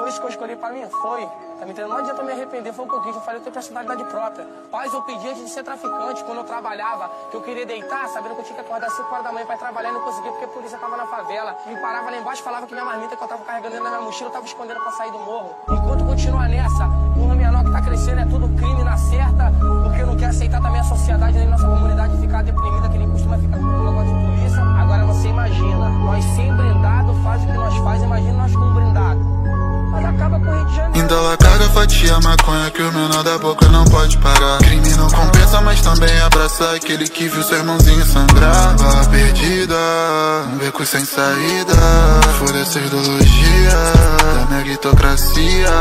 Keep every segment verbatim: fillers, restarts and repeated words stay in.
isso que eu escolhi pra mim? Foi. Tá me entendendo? Não adianta me arrepender, foi o que eu quis. Eu falei, eu tenho personalidade própria. Paz, eu pedi antes de ser traficante, quando eu trabalhava, que eu queria deitar, sabendo que eu tinha que acordar cinco horas da manhã pra ir trabalhar e não conseguia porque a polícia tava na favela. Me parava lá embaixo, falava que minha marmita que eu tava carregando dentro da minha mochila eu tava escondendo pra sair do morro. Enquanto continua nessa, uma menor que tá crescendo é tudo crime na certa, porque eu não quero aceitar também a sociedade nem nossa comunidade ficar deprimida, que nem costuma ficar com o negócio de polícia. Agora você imagina, nós sem brindado faz o que nós faz, imagina nós com um brindado. Mas acaba com o Rio de Janeiro. Ainda ela caga, fatia maconha que o menor da boca não pode parar. Crime não compensa, mas também abraça aquele que viu seu irmãozinho sangrar. Bala perdida, um beco sem saída. Fora essa ideologia da meritocracia.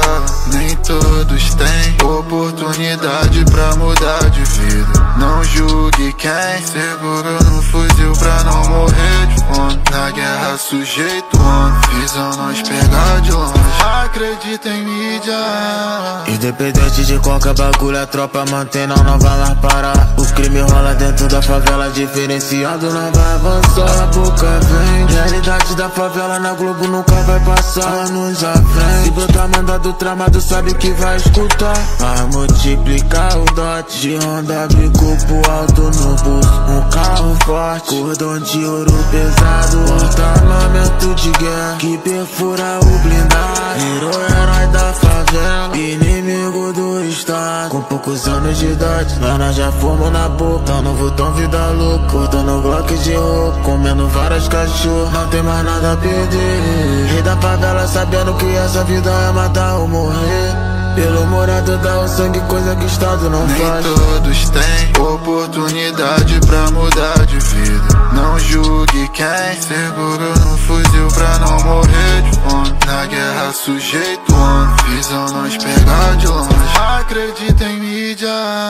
Nem todos têm oportunidade pra mudar de vida. Não julgue quem segurou no fuzil pra não morrer de fome. Na guerra sujeito homem, visão nós pegar de longe. Acredita em mídia. Independente de qualquer bagulho, a tropa mantém, não, não vai mais parar. O crime rola dentro da favela, diferenciado não vai avançar. A boca vem, realidade da favela na Globo nunca vai passar. Anos à frente, se brotar mandado tramado, sabe que vai escutar. Vai multiplicar o dote de Honda, bico pro alto no bolso. Um carro forte, cordão de ouro pesado, armamento de guerra que perfura o blindado. Virou herói da favela, inimigo do estado. Com poucos anos de idade, nós já fomos na boca. Tá no vultão, vida louca, cortando bloco de roupa, comendo várias cachorras, não tem mais nada a perder. Rei da favela sabendo que essa vida é matar ou morrer. Pelo morado dá o sangue, coisa que o Estado não Nem faz. Nem todos têm oportunidade pra mudar de vida. Não julgue quem segurou no fuzil pra não morrer de fome. Na guerra sujeito homem, visão nós pegar de longe. Acredita em mídia.